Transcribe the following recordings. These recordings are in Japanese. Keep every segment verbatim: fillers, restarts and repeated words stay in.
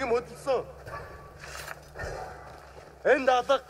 энийг модсон. Энэ дадаг.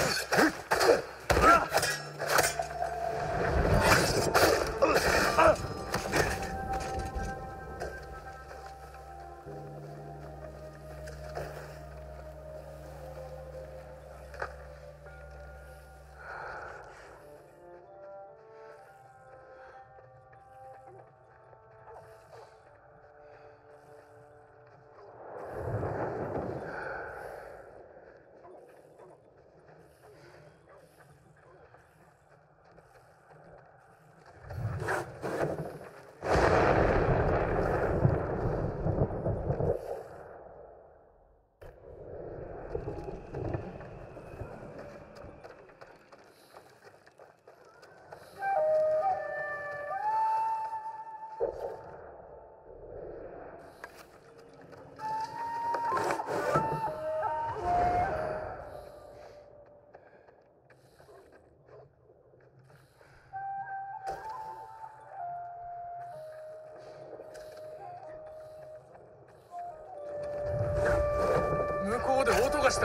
向こうで音がした。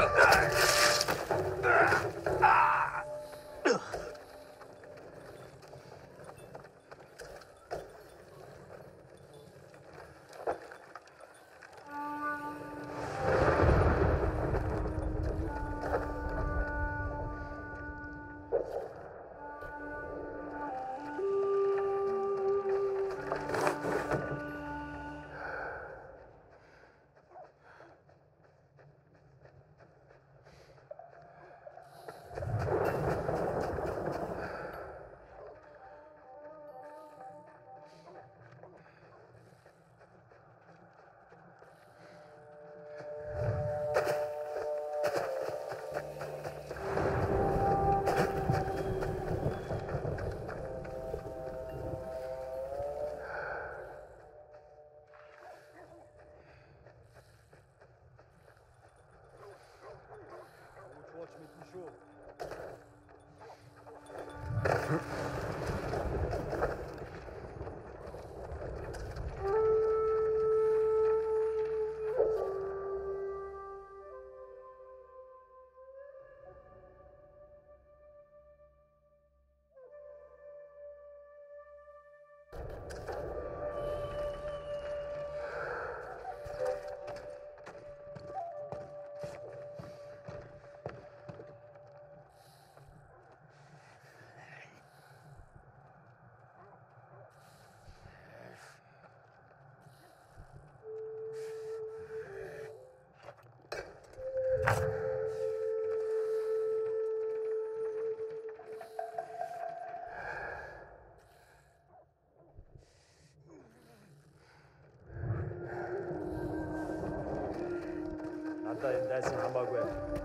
Надаа энэ дайсан хамаагүй.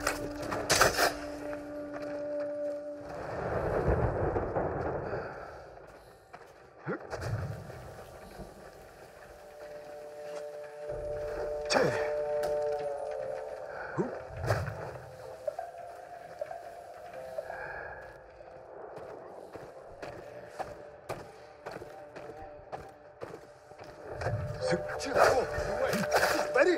Чего? Бери!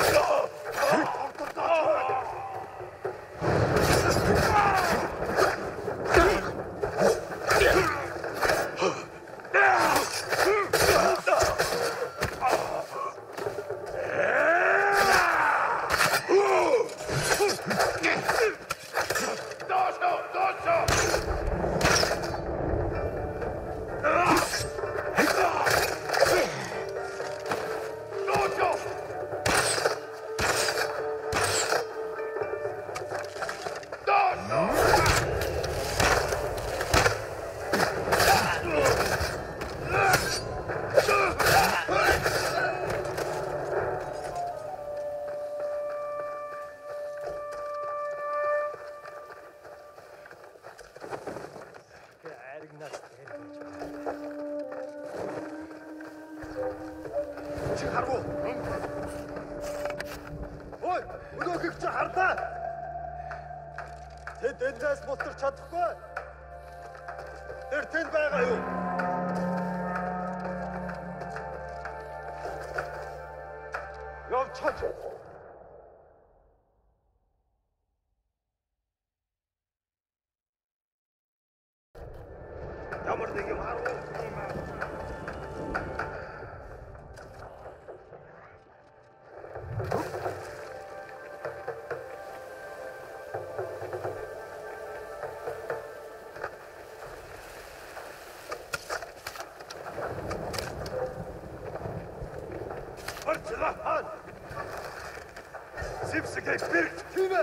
Ямар нэг юм харав уу? Арчилаан. Сипсгээ бэр тимэ.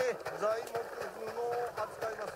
材木布を扱います。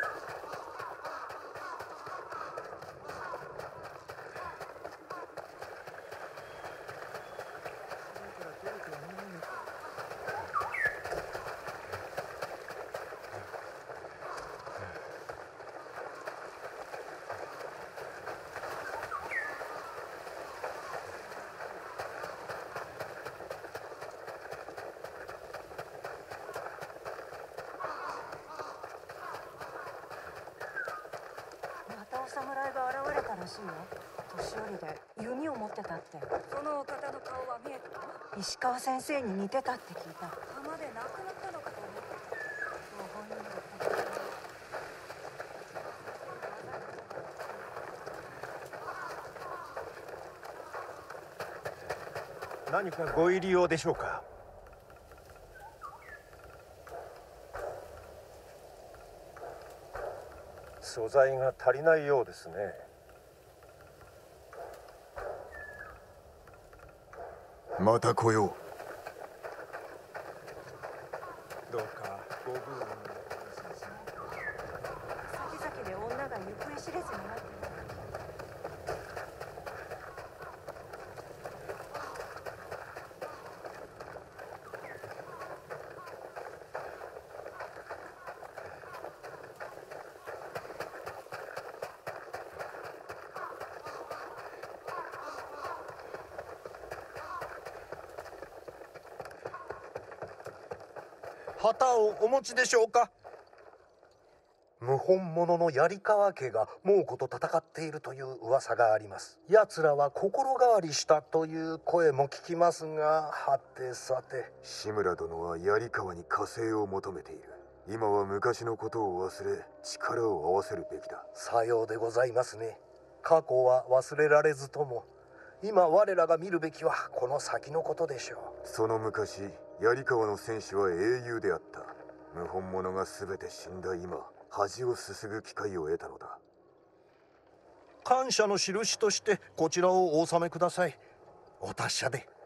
お侍が現れたらしいよ。年寄りで弓を持ってたって。 そのお方の顔は見えた？ 石川先生に似てたって聞いた。 浜で亡くなったのかと思ってた。 ご本人だったけど。何かご入り用でしょうか。素材が足りないようですね。 また来よう。どうかご武運を。 先々で女が行方知れずになってる。 旗をお持ちでしょうか。 謀反者の槍川家が猛虎と戦っているという噂があります。奴らは心変わりしたという声も聞きますが、はてさて。 志村殿は槍川に加勢を求めている。今は昔のことを忘れ力を合わせるべきだ。 さようでございますね。過去は忘れられずとも、今我らが見るべきはこの先のことでしょう。 その昔、槍川の戦士は英雄であった。謀反者が全て死んだ今、恥をすすぐ機会を得たのだ。 感謝の印としてこちらをお納めください。お達者で。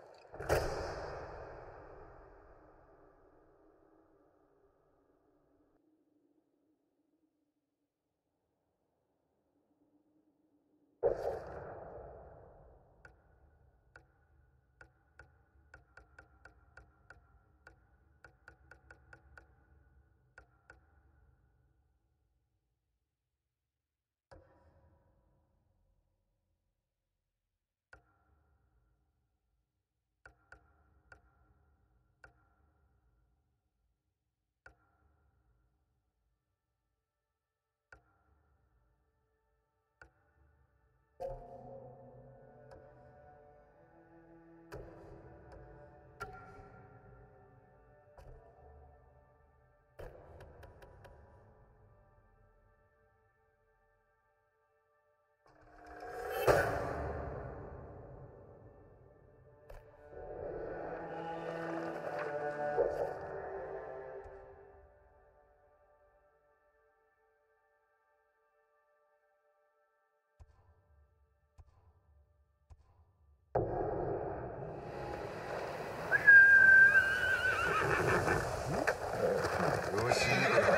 よし。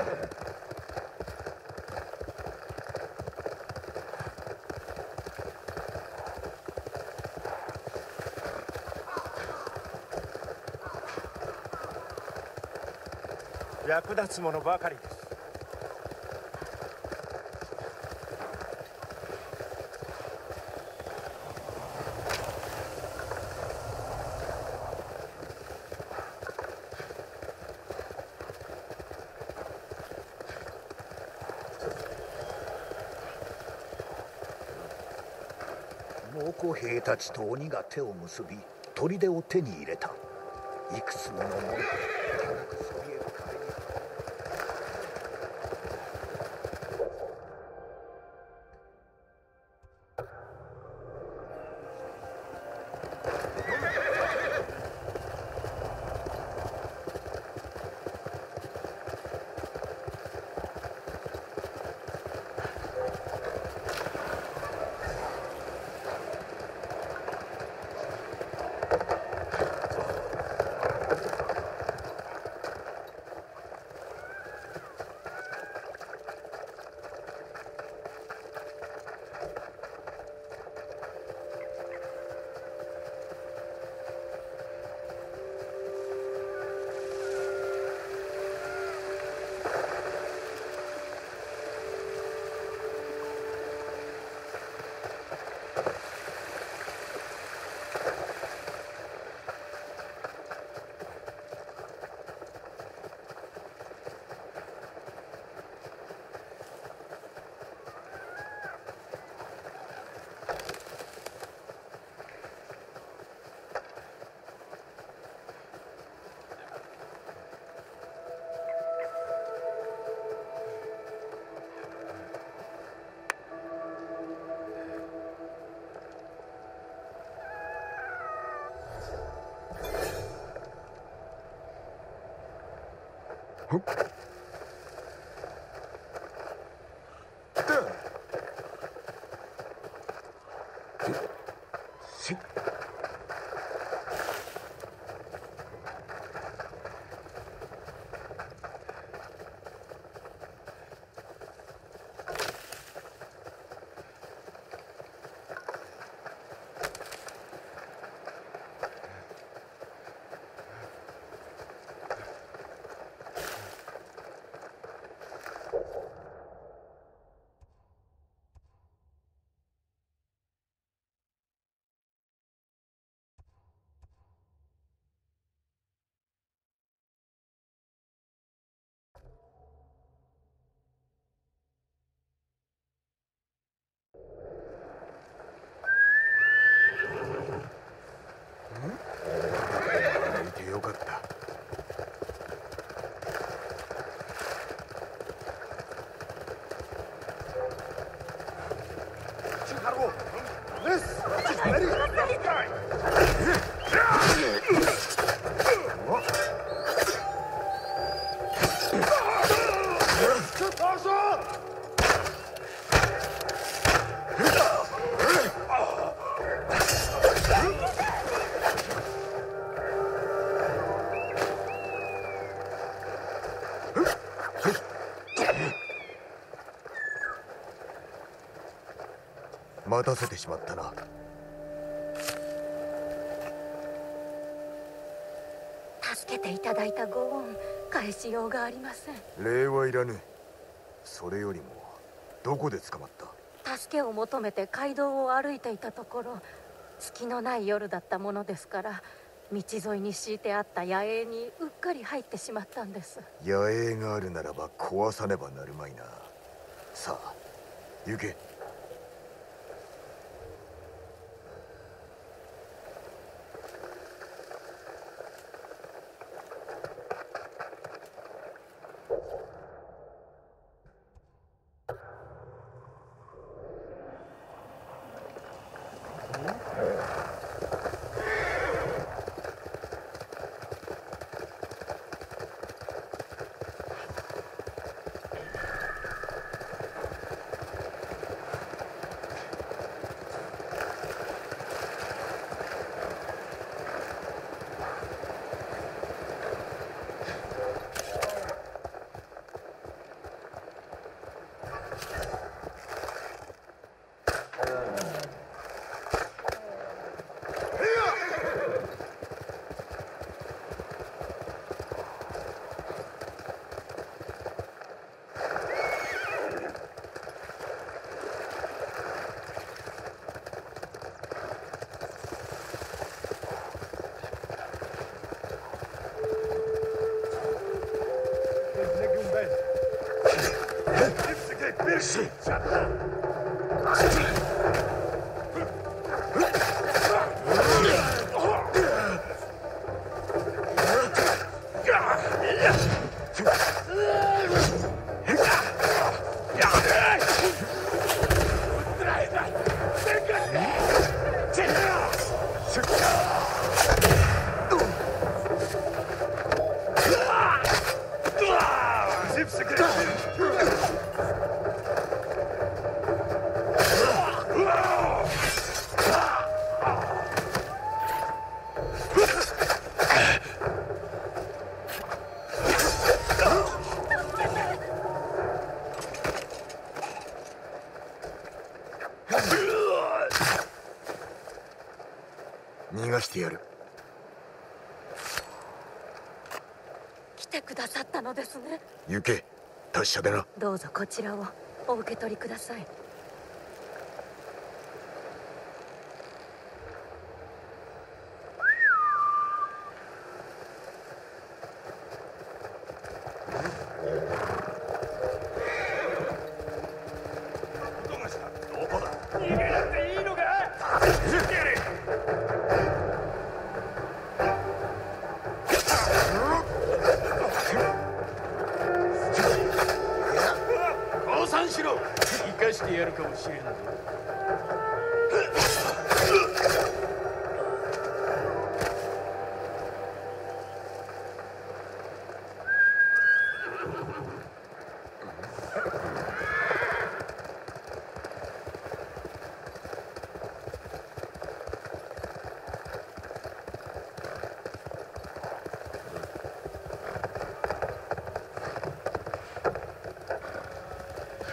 役立つものばかりです。 猛虎兵たちと鬼が手を結び砦を手に入れた。いくつもの門が高くそびえる壁にいてよかった。待たせてしまったな。 助けていただいたご恩返しようがありません。 礼はいらぬ。それよりもどこで捕まった？ 助けを求めて街道を歩いていたところ、月のない夜だったものですから、道沿いに敷いてあった野営にうっかり入ってしまったんです。 野営があるならば壊さねばなるまいな。さあ行け。逃がしてやる。 来てくださったのですね。 行け、達者でな。 どうぞこちらをお受け取りください。 してやるかもしれんぞ。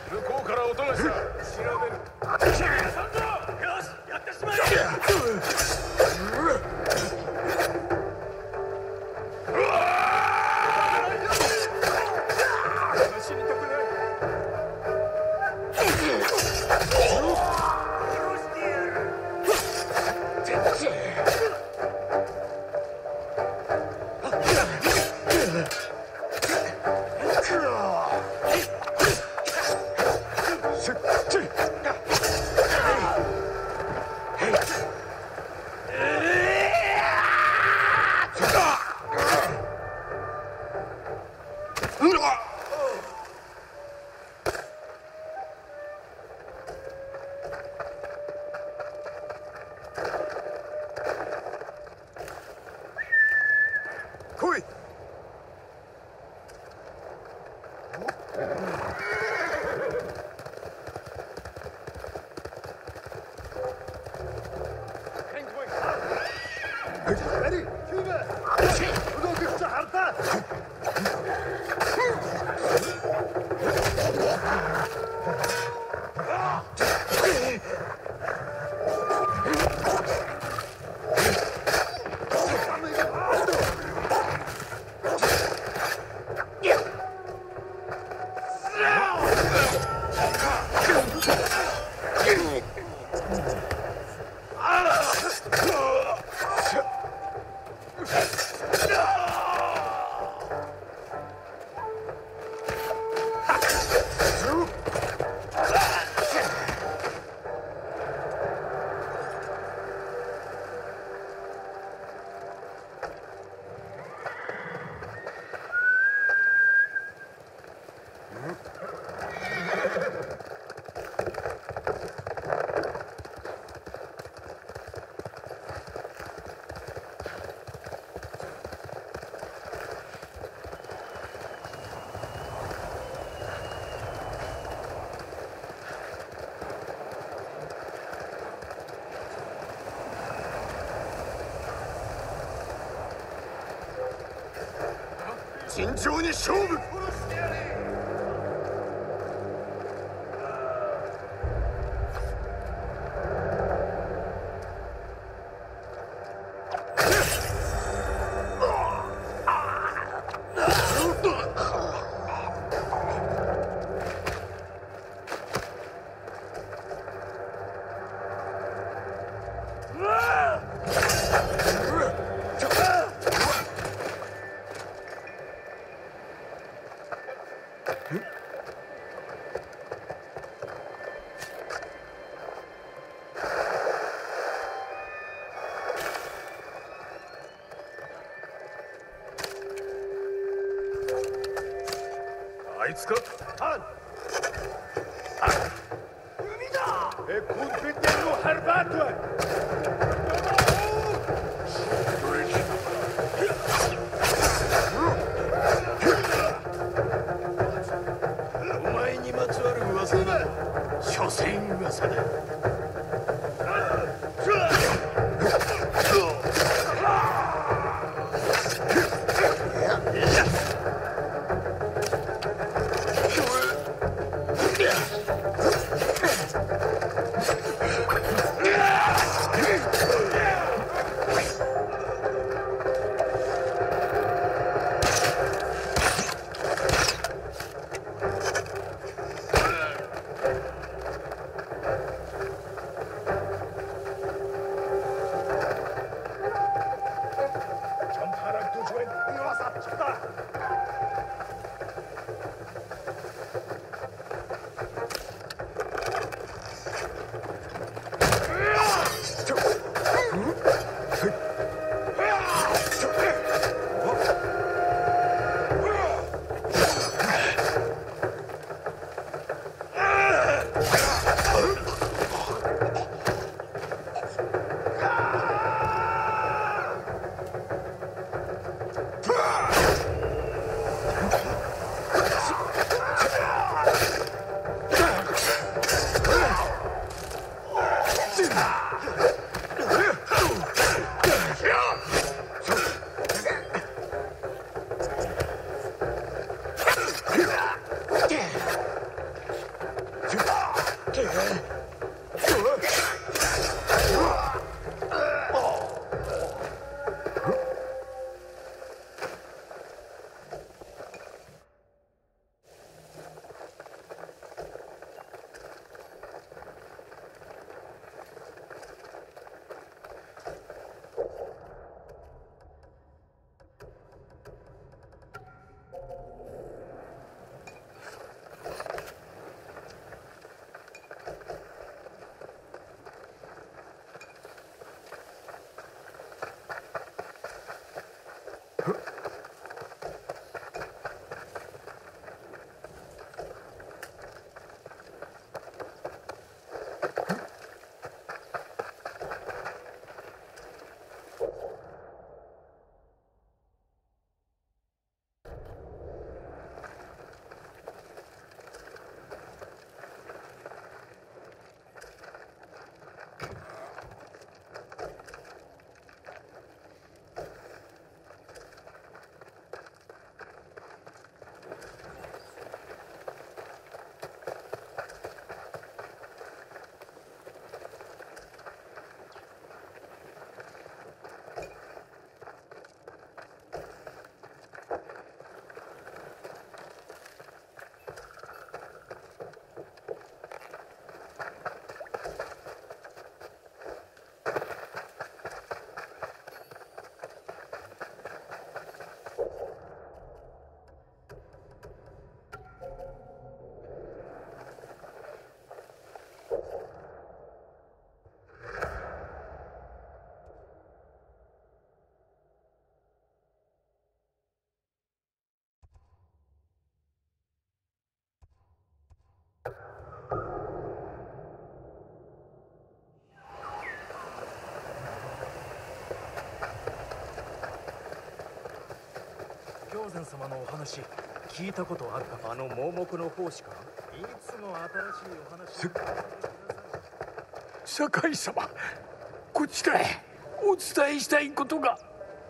向こうから音がした。調べる。よし、やってしまえ。死にたくない。 来い。慎重に勝負。 あいつか。あ海だ。え、コンペテンのハルバート。お前にまつわる噂など所詮噂だ。 天様のお話聞いたことあるか。あの盲目の奉仕か。いつも新しいお話。 酒井様、こちらへお伝えしたいことが。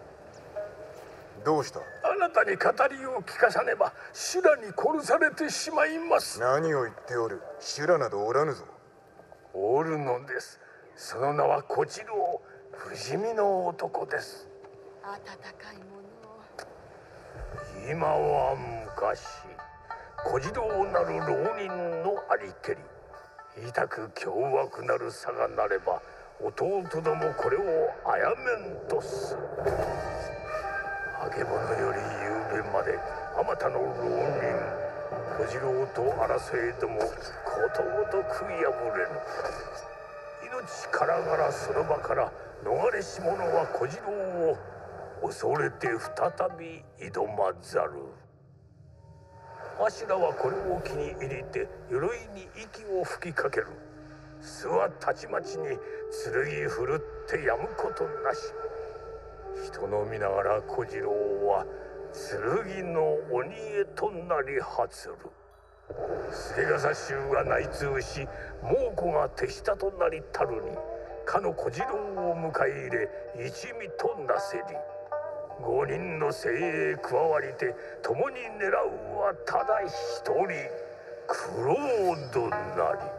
どうした？ あなたに語りを聞かさねば修羅に殺されてしまいます。 何を言っておる。修羅などおらぬぞ。 おるのです。その名は小次郎、不死身の男です。 温かいものを。 今は昔、小次郎なる浪人のありけり、痛く凶悪なるさがなれば弟どもこれをあやめんとす。あけぼのより夕べまであまたの浪人小次郎と争えどもことごとく破れぬ。命からがらその場から逃れし者は小次郎を恐れて再び挑まざる。わしらはこれを気に入りて鎧に息を吹きかける。巣はたちまちに剣振るってやむことなし。人の見ながら小次郎は剣の鬼へとなり発る。菅笠衆が内通し猛虎が手下となりたるにかの小次郎を迎え入れ一味となせり。五人の精鋭加わりて共に狙うはただ一人九郎殿なり。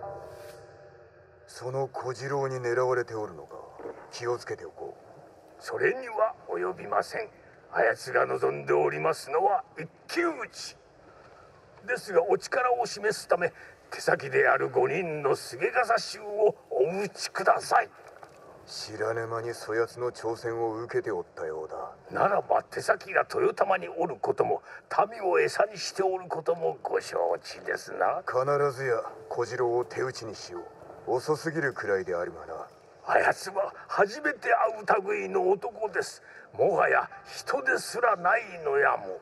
その小次郎に狙われておるのか。気をつけておこう。 それには及びません。あやつが望んでおりますのは一騎打ちですが、お力を示すため手先である五人の菅笠衆をお討ちください。 知らぬ間にそやつの挑戦を受けておったようだ。 ならば手先が豊玉におることも民を餌にしておることもご承知ですな。 必ずや小次郎を手打ちにしよう。遅すぎるくらいであるがな。 あやつは初めて会う類の男です。もはや人ですらないのやも。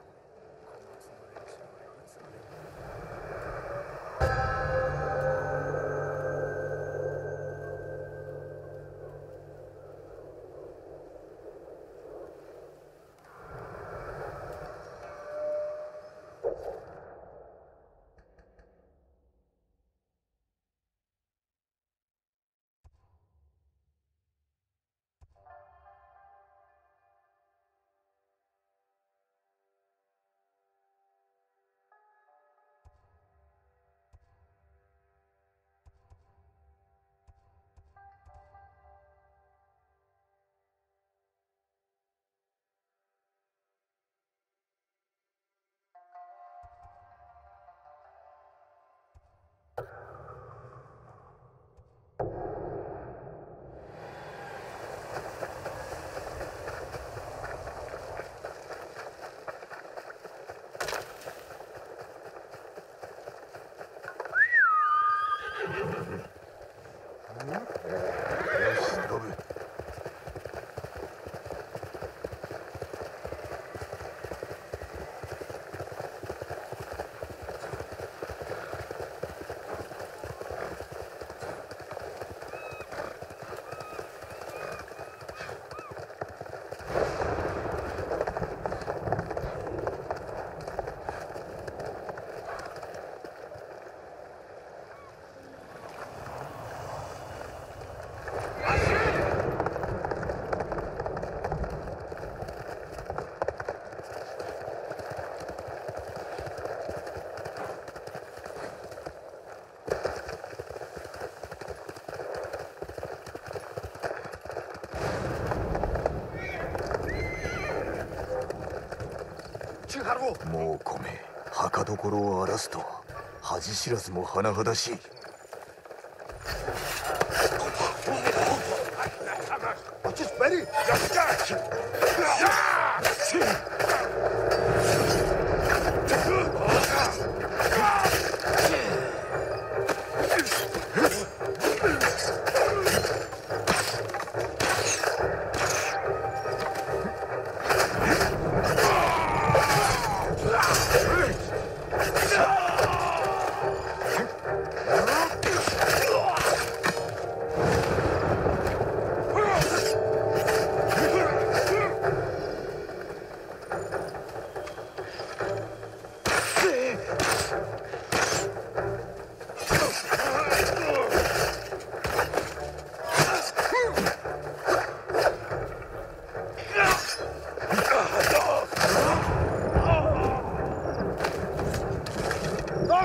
もう米墓所を荒らすとは恥知らずも甚だしい。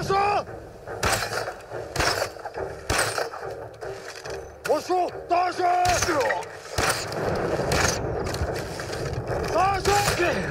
上！我说大声！大声！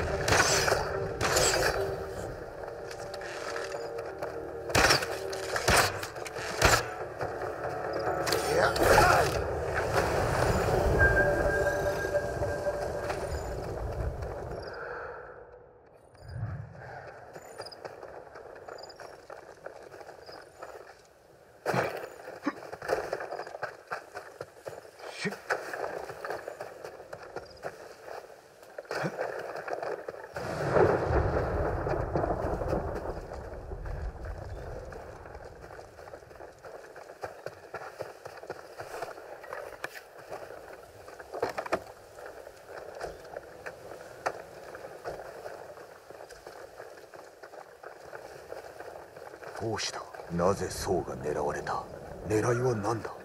どうした？なぜ宋が狙われた？狙いは何だ？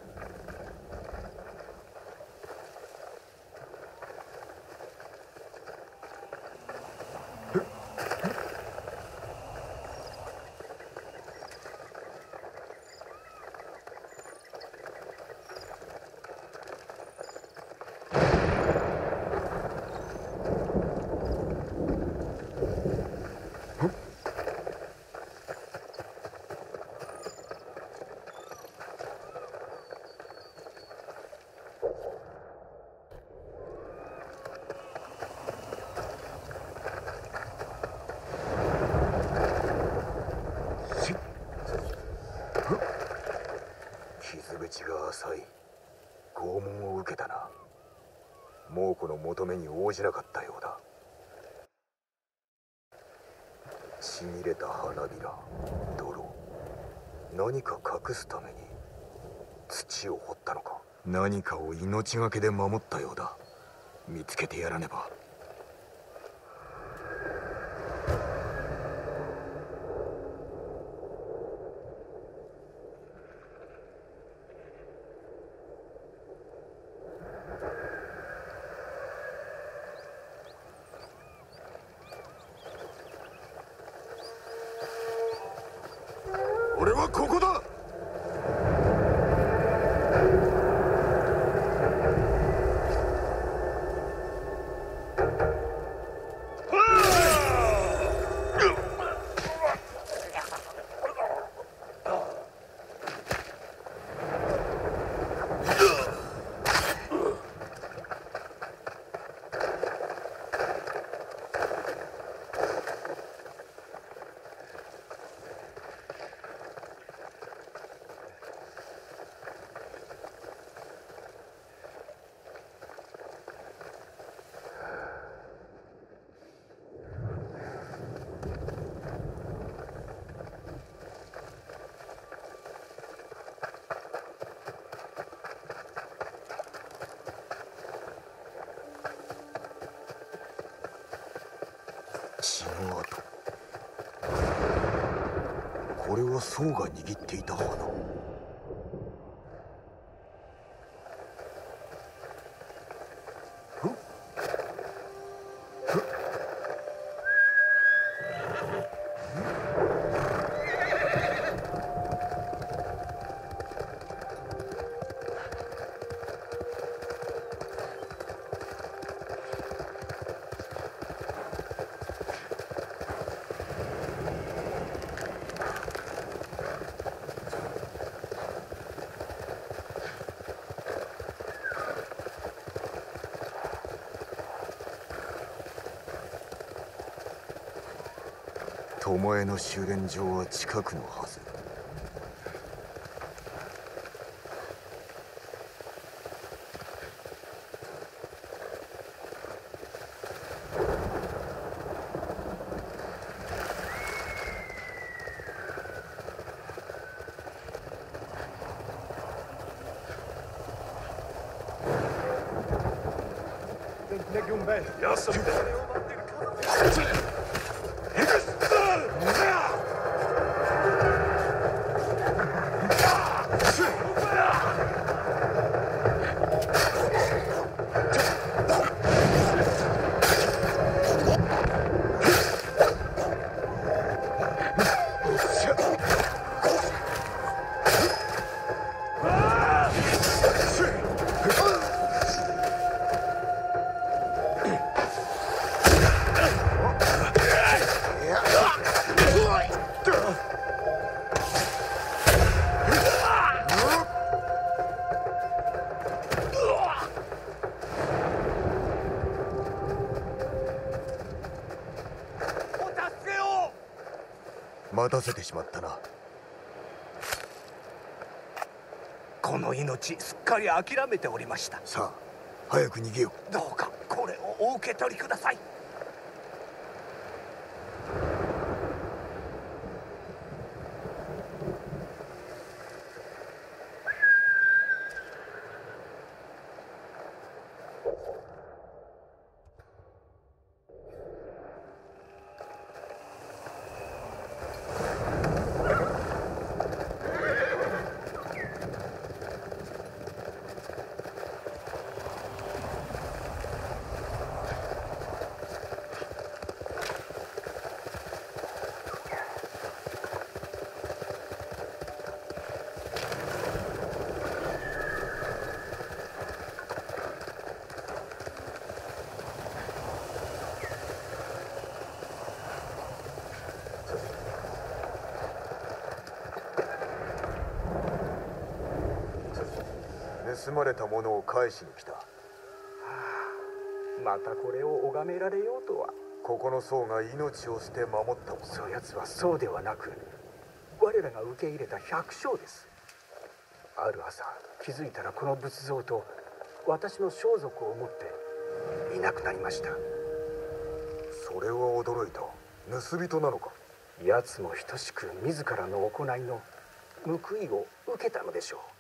傷口が浅い。拷問を受けたな。猛虎の求めに応じなかったようだ。ちぎれた花びら、泥、何か隠すために土を掘ったのか。何かを命がけで守ったようだ。見つけてやらねば。俺はここだ。血の跡。これは宋が握っていた花。巴の修練場は近くのはず。 休んで。 たせてしまったな。 この命すっかり諦めておりました。 さあ早く逃げよう。どうかこれをお受け取りください。 盗まれたものを返しに来た。はあ、またこれを拝められようとは。 ここの僧が命を捨て守ったもの。 そやつはそうではなく、我らが受け入れた百姓です。ある朝気づいたらこの仏像と私の装束を持っていなくなりました。 それは驚いた。盗人なのか。 奴も等しく自らの行いの報いを受けたのでしょう。